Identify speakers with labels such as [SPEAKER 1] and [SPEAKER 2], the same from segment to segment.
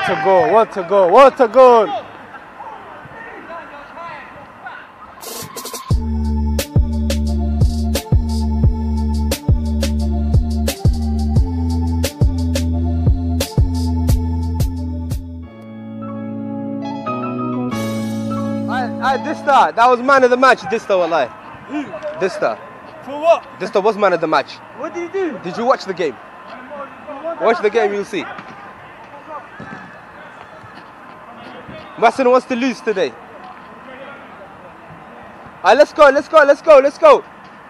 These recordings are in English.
[SPEAKER 1] What a goal, what a goal, what a goal! Dista, that was man of the match. Dista, wallahi.
[SPEAKER 2] Who?
[SPEAKER 1] Dista.
[SPEAKER 2] For what?
[SPEAKER 1] Dista was man of the match.
[SPEAKER 2] What did he do?
[SPEAKER 1] Did you watch the game? Watch the game, you'll see. Masson wants to lose today. Alright, let's go, let's go, let's go, let's go.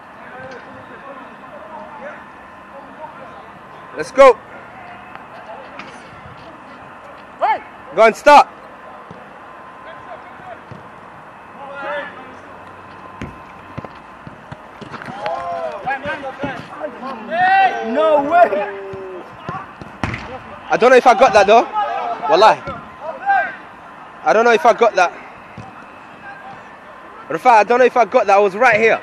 [SPEAKER 1] Let's go. Go and start.
[SPEAKER 2] No way!
[SPEAKER 1] I don't know if I got that though. Wallahi. I don't know if I got that. Rafa, I don't know if I got that. I was right here.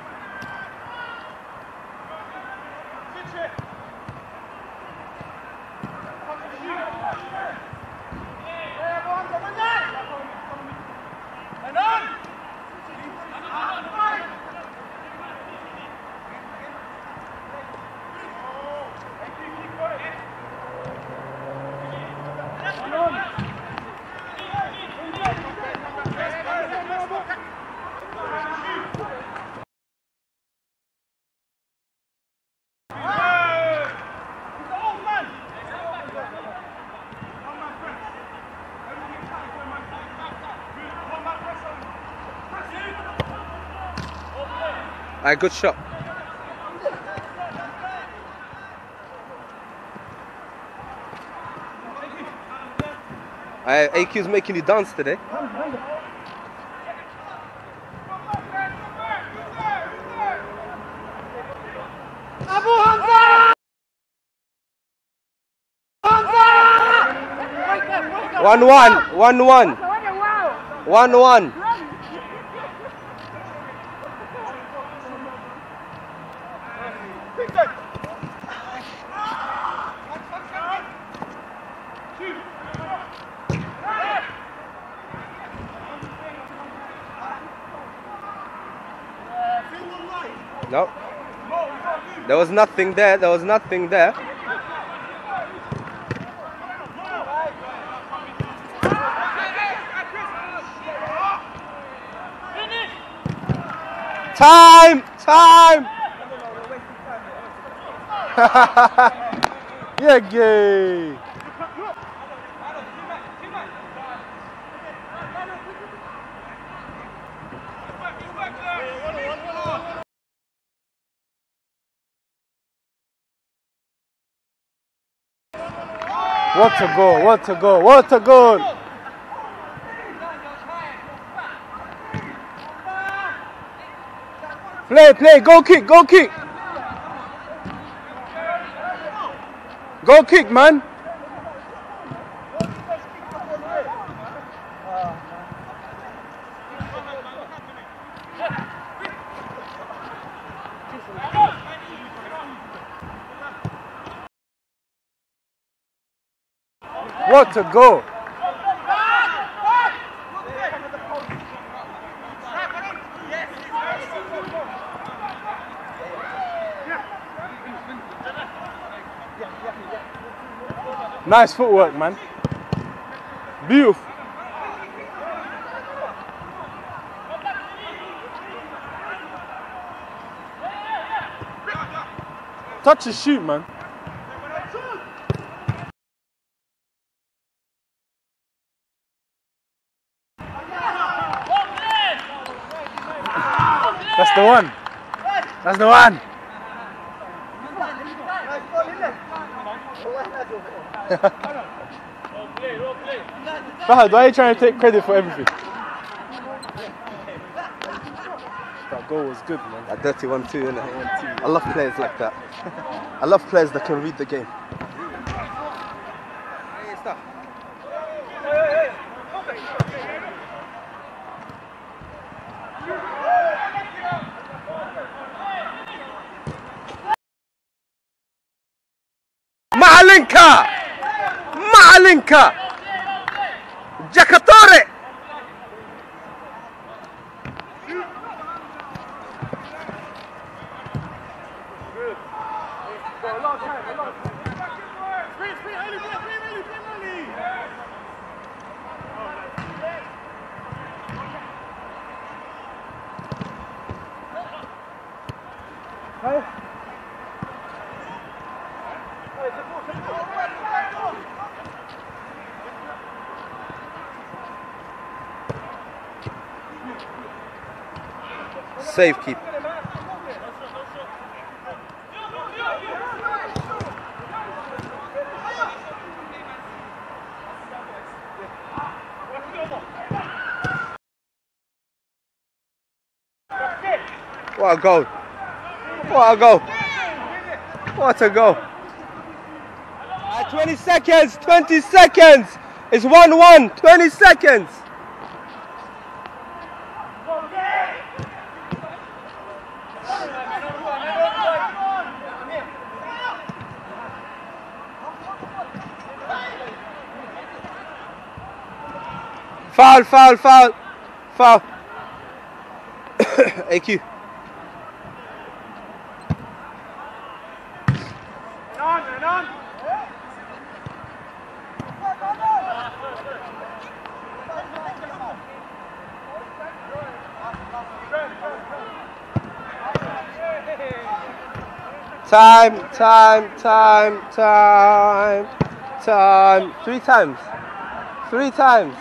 [SPEAKER 1] Alright, good shot. AQ's making you dance today.
[SPEAKER 2] Abu Hamza!
[SPEAKER 1] 1-1, 1-1. 1-1. No, there was nothing there. There was nothing there. Time! Time! Yeah, gay. What a goal, what a goal, what a goal! Play, play, go kick, go kick! Go kick, man! What a goal! Nice footwork, man. Beautiful. Touch and shoot, man. That's the one. That's the one. Fahad, why are you trying to take credit for everything? That goal was good, man. That dirty 1-2, innit? I love players like that. I love players that can read the game. Malinka! Malinka! Giocatore! Save keep. What a goal. What a goal. What a goal. 20 seconds. 20 seconds. It's 1-1. 20 seconds. Foul, foul, foul, foul. AQ. Time, time, time, time, time. 3 times. 3 times.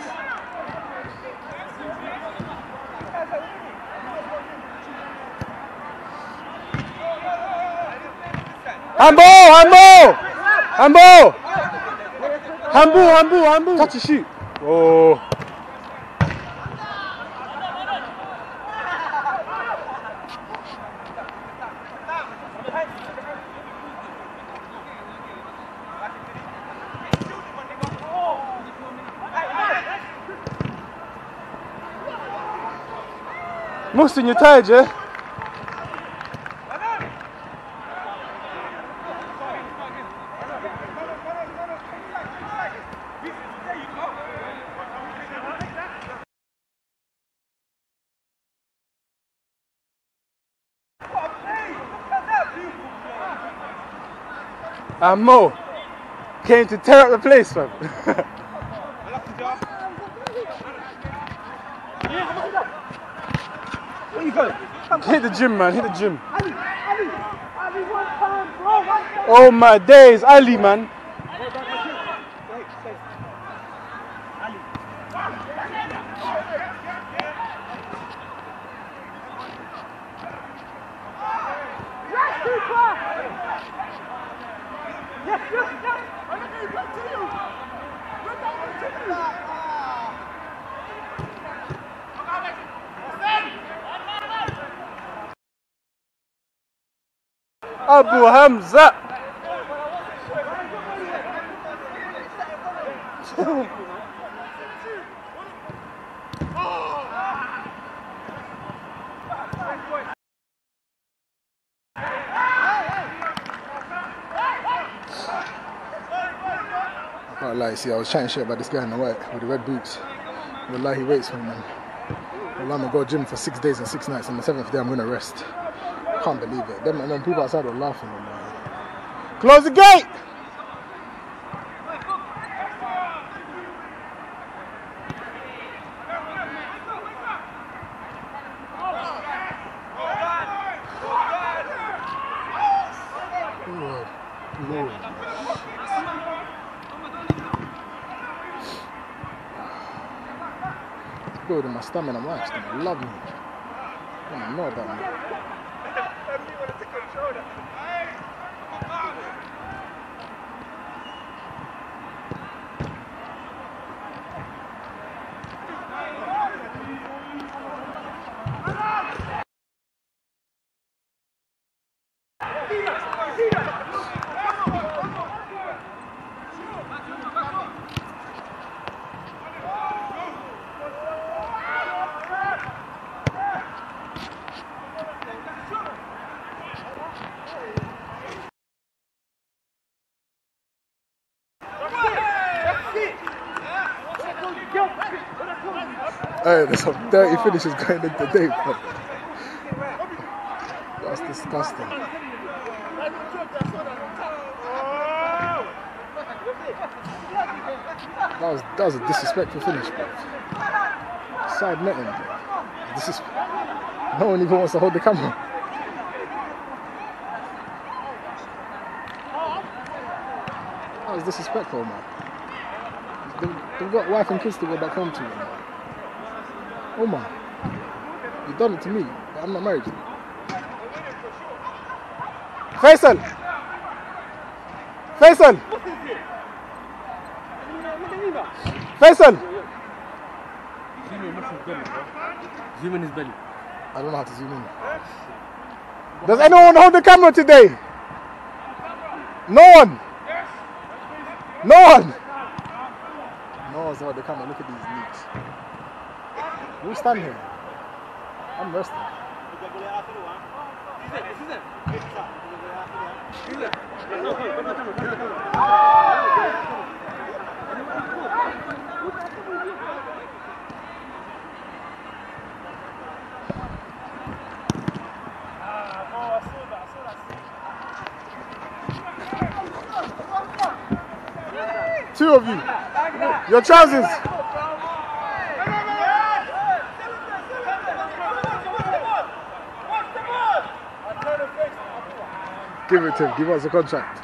[SPEAKER 1] Handball! Handball! Handball! Handball! Handball! Handball! Touch and shoot. Oh. Mohsin, you're tired, yeah? And Mo came to tear up the place, man. Where you going? Hit the gym, man. Hit the gym. Oh my days, Ali, man. Abu Hamza. I can't lie, see, I was chatting shit about this guy in the white with the red boots. Wallah, he waits for me, man. Wallah, I'm gonna go gym for 6 days and 6 nights, and the 7th day I'm gonna rest. Can't believe it. Them and then people outside were laughing. Close the gate! Lord. Building my stamina, my wife's gonna love me. I know about me. Hey, there's some dirty finishes going in today, bro. That's disgusting. That was a disrespectful finish, bro. Side netting, bro. No one even wants to hold the camera. That was disrespectful, man. They've got wife and kids to go back home to, man. Oh man, you've done it to me, but I'm not married to you. Faisal! Faisal! Faisal!
[SPEAKER 2] Zoom in his belly.
[SPEAKER 1] I don't know how to zoom in. Does anyone hold the camera today? No one! No one! No one's hold the camera. Look at these leaks. We'll stand here. I'm resting. Two of you. Your trousers. Give it to him. Give us a contract.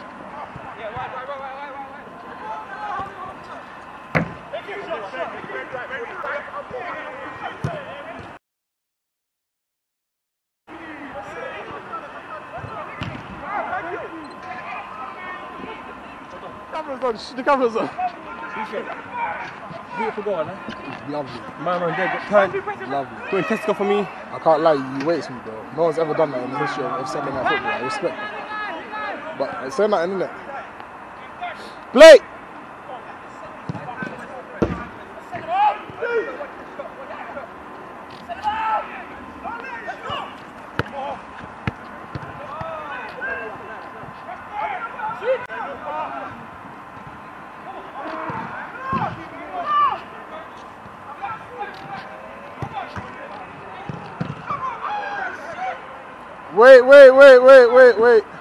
[SPEAKER 1] Camera's on. The camera's on.
[SPEAKER 2] Beautiful goal, eh?
[SPEAKER 1] Lovely.
[SPEAKER 2] Man on there got turned.
[SPEAKER 1] Lovely.
[SPEAKER 2] Going Tesco for me.
[SPEAKER 1] I can't lie, you waste me, bro. No one's ever done that in the history of Sunday Night Football. I respect that. But it's saying that, innit? Play! Wait.